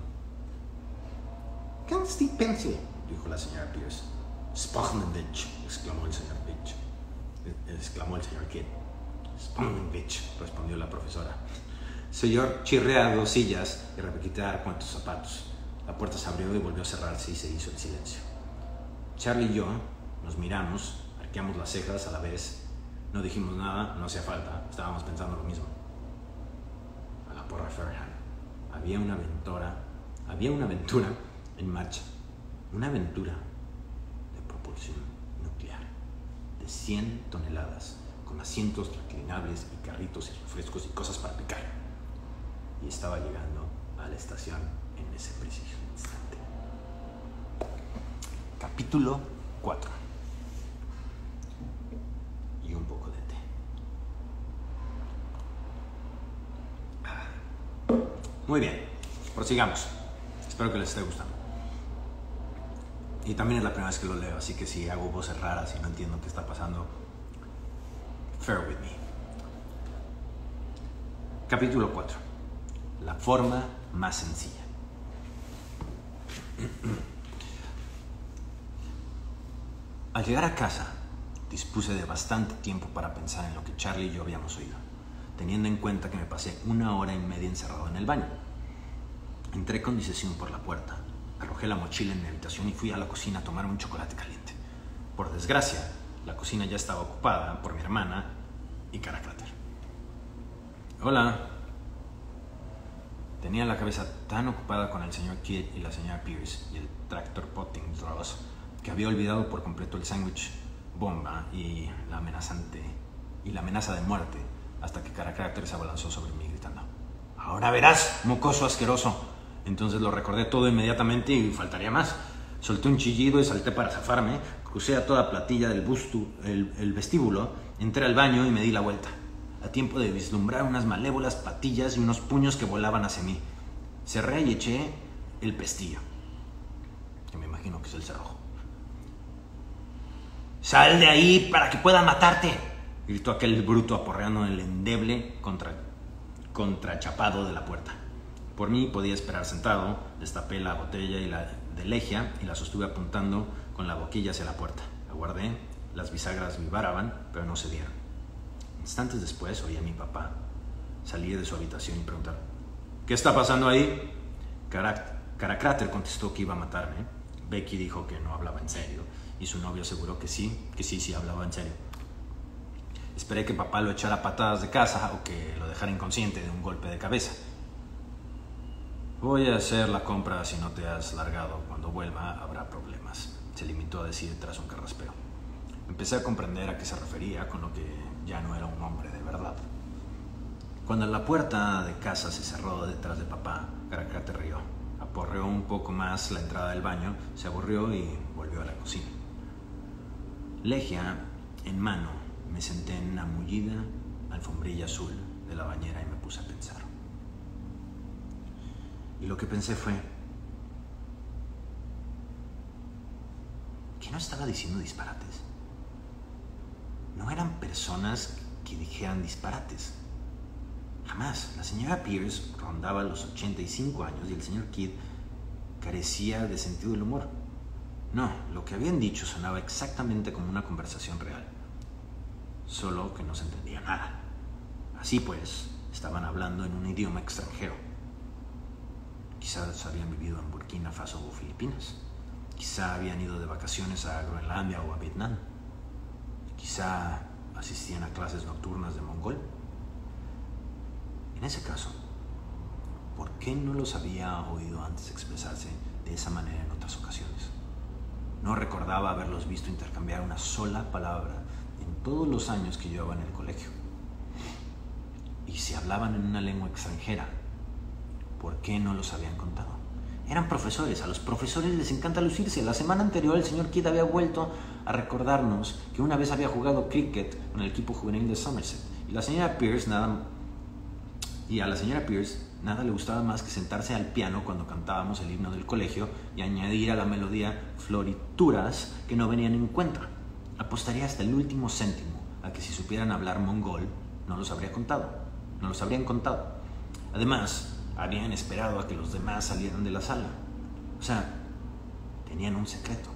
Can't pencil, dijo la señora Pierce. Spochnenbitch, exclamó el señor Kidd. Spochnenbitch, respondió la profesora. Se oyó chirrear 2 sillas y repiquetear cuantos zapatos. La puerta se abrió y volvió a cerrarse y se hizo el silencio. Charlie y yo nos miramos, arqueamos las cejas a la vez. No dijimos nada, no hacía falta, estábamos pensando lo mismo. A la porra Fairhand. Había una aventura en marcha. Una aventura de propulsión nuclear de 100 toneladas, con asientos reclinables y carritos y refrescos y cosas para picar. Y estaba llegando a la estación en ese preciso instante. Capítulo 4. Y un poco de té. Muy bien, prosigamos. Espero que les esté gustando. Y también es la primera vez que lo leo, así que si hago voces raras y no entiendo qué está pasando, bear with me. Capítulo 4. La forma más sencilla. Al llegar a casa, dispuse de bastante tiempo para pensar en lo que Charlie y yo habíamos oído, teniendo en cuenta que me pasé 1 hora y media encerrado en el baño. Entré con decisión por la puerta, arrojé la mochila en mi habitación y fui a la cocina a tomar un chocolate caliente. Por desgracia, la cocina ya estaba ocupada por mi hermana y Caracráter. Hola. Tenía la cabeza tan ocupada con el señor Kidd y la señora Pierce y el Tractor Potting Dross que había olvidado por completo el sándwich bomba y la amenaza de muerte hasta que Caracráter se abalanzó sobre mí gritando: ¡Ahora verás, mocoso asqueroso! Entonces lo recordé todo inmediatamente y faltaría más. Solté un chillido y salté para zafarme, crucé a toda platilla del el vestíbulo, entré al baño y me di la vuelta, a tiempo de vislumbrar unas malévolas patillas y unos puños que volaban hacia mí. Cerré y eché el pestillo, que me imagino que es el cerrojo. ¡Sal de ahí para que pueda matarte!, gritó aquel bruto aporreando el endeble contrachapado de la puerta. Por mí podía esperar sentado, destapé la botella de legia y la sostuve apuntando con la boquilla hacia la puerta. Aguardé, las bisagras vibaraban, pero no cedieron. Instantes después oí a mi papá salir de su habitación y preguntar: ¿qué está pasando ahí? Caracráter contestó que iba a matarme. Becky dijo que no hablaba en serio y su novio aseguró que sí hablaba en serio. Esperé que papá lo echara a patadas de casa o que lo dejara inconsciente de un golpe de cabeza. Voy a hacer la compra si no te has largado. Cuando vuelva habrá problemas, se limitó a decir tras un carraspeo. Empecé a comprender a qué se refería con lo que ya no era un hombre de verdad. Cuando la puerta de casa se cerró detrás de papá, Caracráter rió. Aporreó un poco más la entrada del baño, se aburrió y volvió a la cocina. Legia en mano, me senté en una mullida alfombrilla azul de la bañera y me puse a pensar. Y lo que pensé fue: ¿que no estaba diciendo disparates? No eran personas que dijeran disparates. Jamás. La señora Pierce rondaba los 85 años y el señor Kidd carecía de sentido del humor. No, lo que habían dicho sonaba exactamente como una conversación real, solo que no se entendía nada. Así pues, estaban hablando en un idioma extranjero. Quizás habían vivido en Burkina Faso o Filipinas. Quizá habían ido de vacaciones a Groenlandia o a Vietnam. Quizá asistían a clases nocturnas de mongol. En ese caso, ¿por qué no los había oído antes expresarse de esa manera en otras ocasiones? No recordaba haberlos visto intercambiar una sola palabra en todos los años que llevaba en el colegio. Y si hablaban en una lengua extranjera, ¿por qué no los habían contado? Eran profesores, a los profesores les encanta lucirse. La semana anterior el señor Kidd había vuelto a recordarnos que una vez había jugado cricket con el equipo juvenil de Somerset. Y a la señora Pierce nada le gustaba más que sentarse al piano cuando cantábamos el himno del colegio y añadir a la melodía florituras que no venían en cuenta. Apostaría hasta el último céntimo a que si supieran hablar mongol no los habrían contado. Además, habían esperado a que los demás salieran de la sala. O sea, tenían un secreto.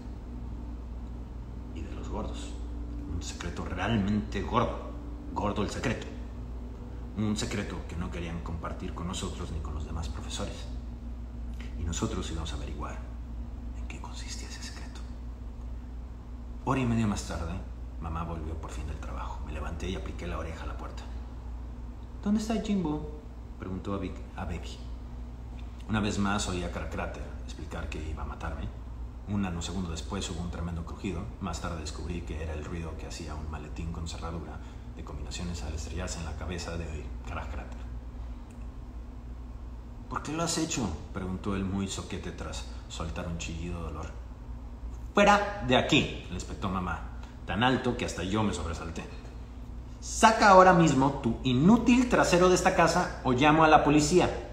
Y de los gordos. Un secreto realmente gordo. Gordo el secreto. Un secreto que no querían compartir con nosotros ni con los demás profesores. Y nosotros íbamos a averiguar en qué consistía ese secreto. Hora y media más tarde, mamá volvió por fin del trabajo. Me levanté y apliqué la oreja a la puerta. ¿Dónde está Jimbo?, preguntó a Becky. Una vez más oí a Caracráter explicar que iba a matarme. Un nanosegundo después hubo un tremendo crujido. Más tarde descubrí que era el ruido que hacía un maletín con cerradura de combinaciones al estrellarse en la cabeza de Caracráter. ¿Por qué lo has hecho?, preguntó él muy soquete tras soltar un chillido de dolor. ¡Fuera de aquí!, le espetó mamá, tan alto que hasta yo me sobresalté. Saca ahora mismo tu inútil trasero de esta casa o llamo a la policía.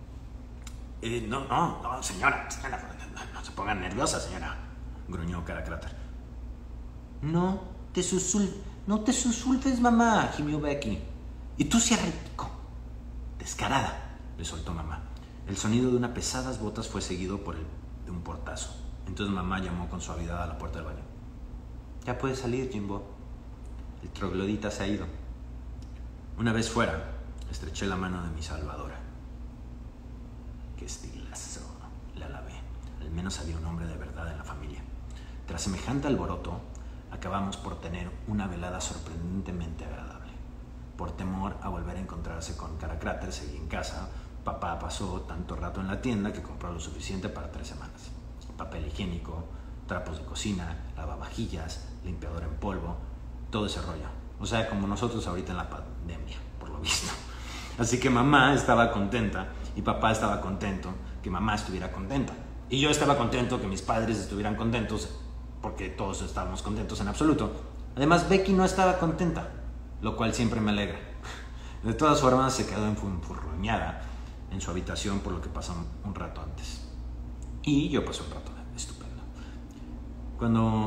No, señora, no se ponga nerviosa, señora, gruñó Caracráter. No te susultes, mamá, gimió Becky. Y tú cierra el pico. Descarada, le soltó mamá. El sonido de unas pesadas botas fue seguido de un portazo. Entonces mamá llamó con suavidad a la puerta del baño. Ya puedes salir, Jimbo. El troglodita se ha ido. Una vez fuera, estreché la mano de mi salvadora. Qué estilazo, la alabé. Al menos había un hombre de verdad en la familia. Tras semejante alboroto, acabamos por tener una velada sorprendentemente agradable. Por temor a volver a encontrarse con Caracráter, seguí en casa. Papá pasó tanto rato en la tienda que compró lo suficiente para 3 semanas. Papel higiénico, trapos de cocina, lavavajillas, limpiador en polvo, todo ese rollo. O sea, como nosotros ahorita en la pandemia, por lo visto. Así que mamá estaba contenta y papá estaba contento que mamá estuviera contenta. Y yo estaba contento que mis padres estuvieran contentos, porque todos estábamos contentos en absoluto. Además, Becky no estaba contenta, lo cual siempre me alegra. De todas formas, se quedó enfurruñada en su habitación por lo que pasó un rato antes. Y yo pasé un rato estupendo. Cuando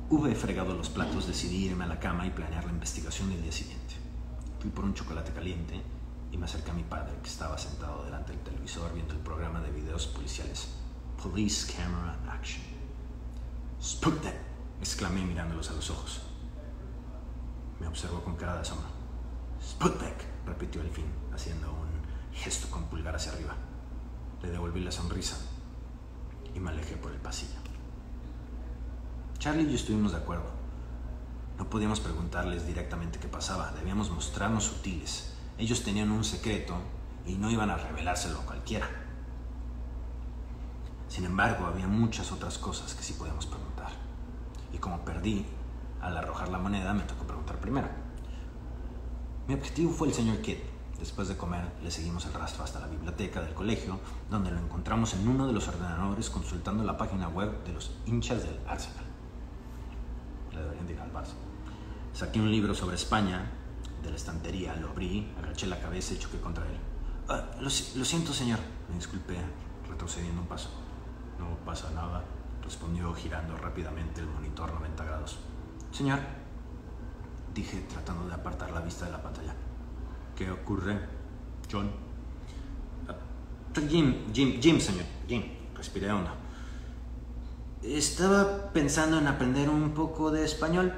Hube fregado los platos, decidí irme a la cama y planear la investigación del día siguiente. Fui por un chocolate caliente y me acerqué a mi padre, que estaba sentado delante del televisor viendo el programa de videos policiales Police Camera Action. ¡Sputnik!, exclamé mirándolos a los ojos. Me observó con cara de asombro. ¡Sputnik!, repitió al fin, haciendo un gesto con pulgar hacia arriba. Le devolví la sonrisa y me alejé por el pasillo. Charlie y yo estuvimos de acuerdo. No podíamos preguntarles directamente qué pasaba, debíamos mostrarnos sutiles. Ellos tenían un secreto y no iban a revelárselo a cualquiera. Sin embargo, había muchas otras cosas que sí podíamos preguntar. Y como perdí, al arrojar la moneda, me tocó preguntar primero. Mi objetivo fue el señor Kidd. Después de comer, le seguimos el rastro hasta la biblioteca del colegio, donde lo encontramos en uno de los ordenadores consultando la página web de los hinchas del Arsenal. Le deberían ir al Barça. Saqué un libro sobre España de la estantería, lo abrí, agaché la cabeza y choqué contra él. Lo siento, señor. Me disculpé, retrocediendo un paso. No pasa nada, respondió girando rápidamente el monitor 90 grados. Señor, dije tratando de apartar la vista de la pantalla. ¿Qué ocurre, John? Jim, señor. Jim, respiré hondo. Estaba pensando en aprender un poco de español.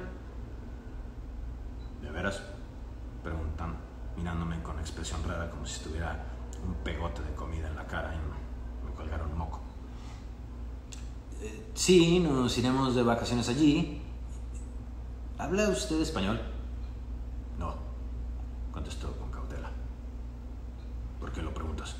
¿De veras? Preguntando, mirándome con expresión rara, como si estuviera un pegote de comida en la cara y me colgaron un moco. Sí, nos iremos de vacaciones allí. ¿Habla usted español? No, contestó con cautela. ¿Por qué lo preguntas?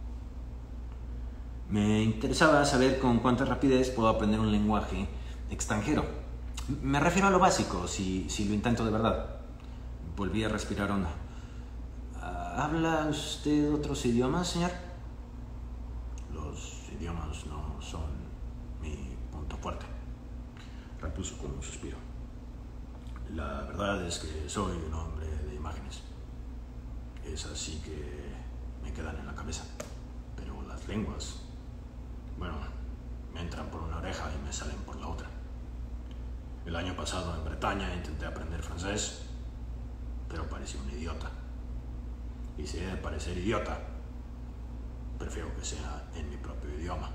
Me interesaba saber con cuánta rapidez puedo aprender un lenguaje extranjero. Me refiero a lo básico, si lo intento de verdad. Volví a respirar hondo. ¿Habla usted otros idiomas, señor? Los idiomas no son mi punto fuerte, repuso con un suspiro. La verdad es que soy un hombre de imágenes. Es así que me quedan en la cabeza. Pero las lenguas, bueno, me entran por una oreja y me salen por la otra. El año pasado en Bretaña intenté aprender francés, pero parecía un idiota. Y si he de parecer idiota, prefiero que sea en mi propio idioma.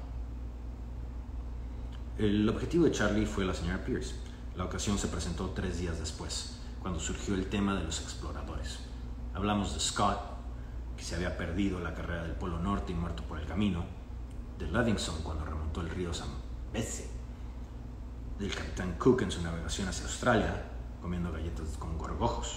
El objetivo de Charlie fue la señora Pierce. La ocasión se presentó 3 días después, cuando surgió el tema de los exploradores. Hablamos de Scott, que se había perdido la carrera del Polo Norte y muerto por el camino, de Livingston cuando remontó el río Zambeze, del capitán Cook en su navegación hacia Australia, comiendo galletas con gorgojos.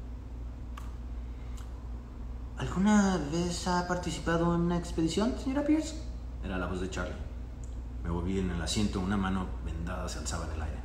¿Alguna vez ha participado en una expedición, señora Pierce? Era la voz de Charlie. Me volví en el asiento, una mano vendada se alzaba en el aire.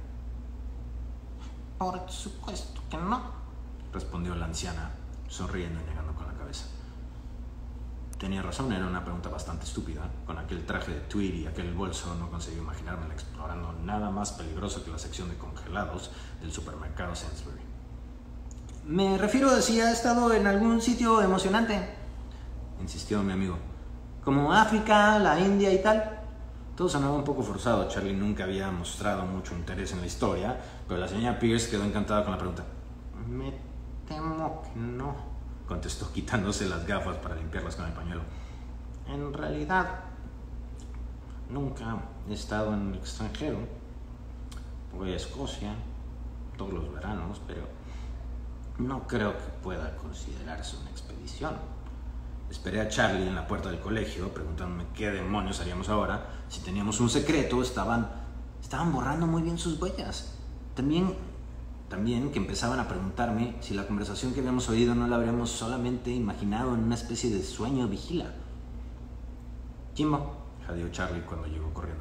Por supuesto que no, respondió la anciana, sonriendo y negando con la cabeza. Tenía razón, era una pregunta bastante estúpida. Con aquel traje de tweed y aquel bolso no conseguí imaginármela explorando nada más peligroso que la sección de congelados del supermercado Sainsbury. Me refiero a si ha estado en algún sitio emocionante, insistió mi amigo. Como África, la India y tal. Todo sonaba un poco forzado. Charlie nunca había mostrado mucho interés en la historia, pero la señora Pierce quedó encantada con la pregunta. Me temo que no, contestó quitándose las gafas para limpiarlas con el pañuelo. En realidad, nunca he estado en el extranjero. Voy a Escocia todos los veranos, pero no creo que pueda considerarse una expedición. Esperé a Charlie en la puerta del colegio, preguntándome qué demonios haríamos ahora. Si teníamos un secreto, estaban borrando muy bien sus huellas. También que empezaban a preguntarme si la conversación que habíamos oído no la habríamos solamente imaginado en una especie de sueño vigila. Jimbo, jadeó Charlie cuando llegó corriendo.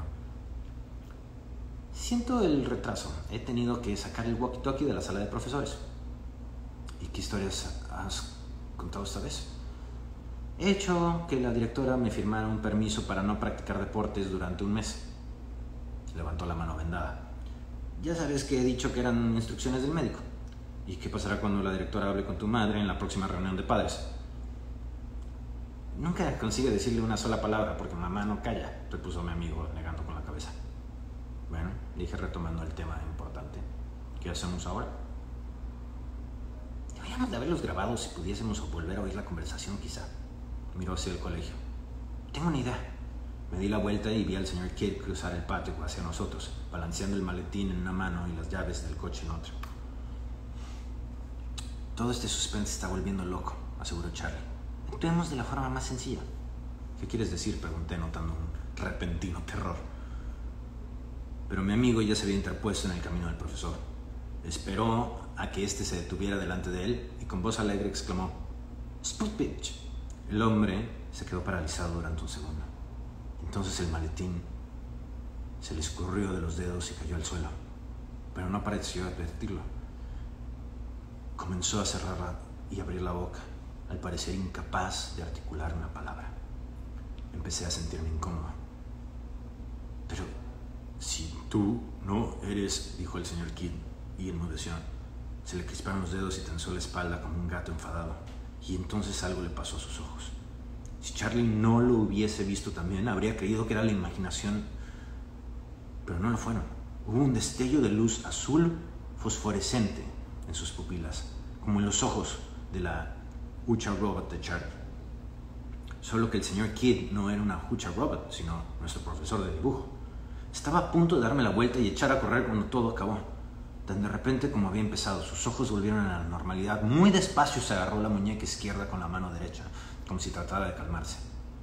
Siento el retraso. He tenido que sacar el walkie-talkie de la sala de profesores. ¿Y qué historias has contado esta vez? He hecho que la directora me firmara un permiso para no practicar deportes durante un mes. Levantó la mano vendada. Ya sabes que he dicho que eran instrucciones del médico. ¿Y qué pasará cuando la directora hable con tu madre en la próxima reunión de padres? Nunca consigue decirle una sola palabra porque mamá no calla, repuso mi amigo negando con la cabeza. Bueno, dije retomando el tema importante. ¿Qué hacemos ahora? Deberíamos de haberlos grabado si pudiésemos volver a oír la conversación, quizá. Miró hacia el colegio. Tengo una idea. Me di la vuelta y vi al señor Kidd cruzar el patio hacia nosotros, balanceando el maletín en una mano y las llaves del coche en otra. Todo este suspense está volviendo loco, aseguró Charlie. Actuemos de la forma más sencilla. ¿Qué quieres decir?, pregunté, notando un repentino terror. Pero mi amigo ya se había interpuesto en el camino del profesor. Esperó a que éste se detuviera delante de él y con voz alegre exclamó: "Sput bitch". El hombre se quedó paralizado durante un segundo. Entonces el maletín se le escurrió de los dedos y cayó al suelo, pero no pareció advertirlo. Comenzó a cerrar y abrir la boca, al parecer incapaz de articular una palabra. Empecé a sentirme incómodo. Pero si tú no eres, dijo el señor Kidd, y enmudeció. Se le crisparon los dedos y tensó la espalda como un gato enfadado. Y entonces algo le pasó a sus ojos. Si Charlie no lo hubiese visto también, habría creído que era la imaginación, pero no lo fueron. Hubo un destello de luz azul fosforescente en sus pupilas, como en los ojos de la Hucha Robot de Charlie. Solo que el señor Kidd no era una Hucha Robot, sino nuestro profesor de dibujo. Estaba a punto de darme la vuelta y echar a correr cuando todo acabó. Tan de repente como había empezado, sus ojos volvieron a la normalidad. Muy despacio se agarró la muñeca izquierda con la mano derecha, como si tratara de calmarse.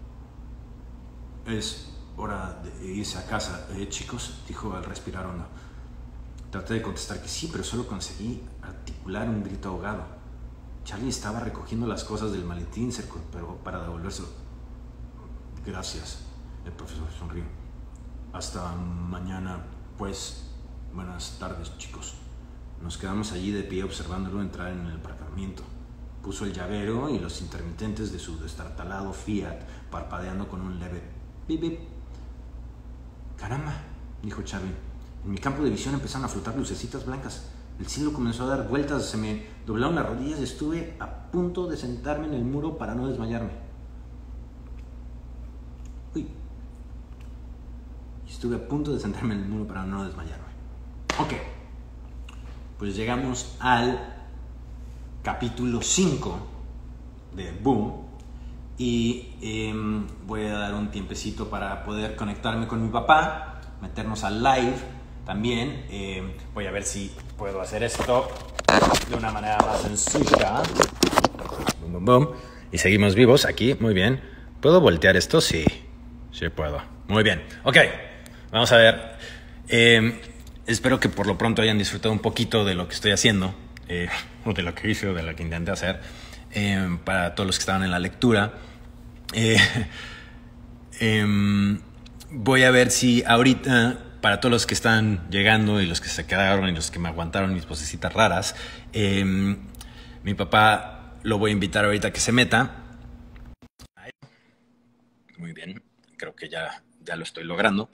Es hora de irse a casa, chicos, dijo al respirar hondo. Traté de contestar que sí, pero solo conseguí articular un grito ahogado. Charlie estaba recogiendo las cosas del maletín, se recuperó para devolvérselo. Gracias, el profesor sonrió. Hasta mañana, pues. Buenas tardes, chicos. Nos quedamos allí de pie observándolo entrar en el aparcamiento. Puso el llavero y los intermitentes de su destartalado Fiat parpadeando con un leve bip bip. Caramba, dijo Charlie. En mi campo de visión empezaron a flotar lucecitas blancas. El cielo comenzó a dar vueltas, se me doblaron las rodillas y estuve a punto de sentarme en el muro para no desmayarme. Uy. Estuve a punto de sentarme en el muro para no desmayarme. Ok, pues llegamos al capítulo 5 de Boom y voy a dar un tiempecito para poder conectarme con mi papá, meternos al live también. Voy a ver si puedo hacer esto de una manera más sencilla. Boom, boom, boom. Y seguimos vivos aquí, muy bien. ¿Puedo voltear esto? Sí, sí puedo. Muy bien, ok, vamos a ver. Espero que por lo pronto hayan disfrutado un poquito de lo que estoy haciendo, o de lo que hice, o de lo que intenté hacer, para todos los que estaban en la lectura. Voy a ver si ahorita, para todos los que están llegando y los que se quedaron y los que me aguantaron mis vocecitas raras, mi papá lo voy a invitar ahorita a que se meta. Muy bien, creo que ya lo estoy logrando.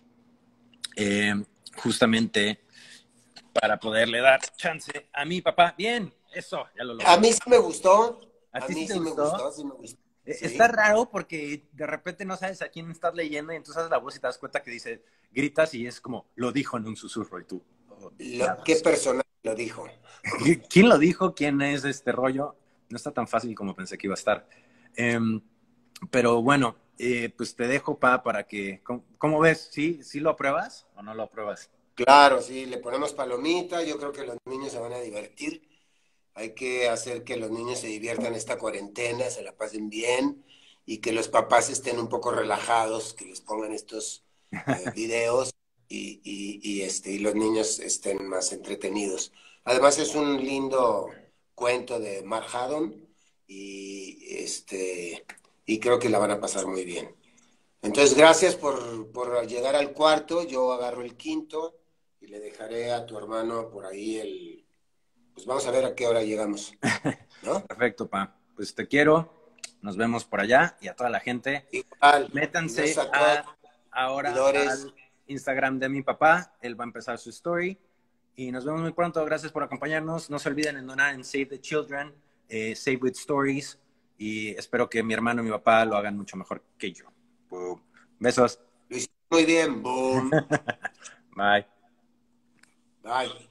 Justamente para poderle dar chance a mi papá. Bien, eso, ya lo logré. A mí sí me gustó. ¿A ti mí sí sí me me gustó? gustó, sí me gustó. Sí. Está raro porque de repente no sabes a quién estás leyendo y entonces haces la voz y te das cuenta que dice, gritas y es como, lo dijo en un susurro y tú. Oh, ¿Qué persona lo dijo? ¿Quién lo dijo? ¿Quién es este rollo? No está tan fácil como pensé que iba a estar. Pero bueno, pues te dejo, para que... ¿Cómo ves? ¿Sí lo apruebas o no lo apruebas? Claro, sí, le ponemos palomita. Yo creo que los niños se van a divertir. Hay que hacer que los niños se diviertan esta cuarentena, se la pasen bien y que los papás estén un poco relajados, que les pongan estos videos y los niños estén más entretenidos. Además es un lindo cuento de Mark Haddon y creo que la van a pasar muy bien. Entonces, gracias por llegar al cuarto. Yo agarro el quinto y le dejaré a tu hermano por ahí Pues vamos a ver a qué hora llegamos, ¿no? Perfecto, pa. Pues te quiero. Nos vemos por allá y a toda la gente. Igual. Métanse ahora Seguidores. al Instagram de mi papá. Él va a empezar su story. Y nos vemos muy pronto. Gracias por acompañarnos. No se olviden en donar en Save the Children, Save with Stories. Y espero que mi hermano y mi papá lo hagan mucho mejor que yo. Besos. Lo hiciste muy bien. Boom. Bye. Bye.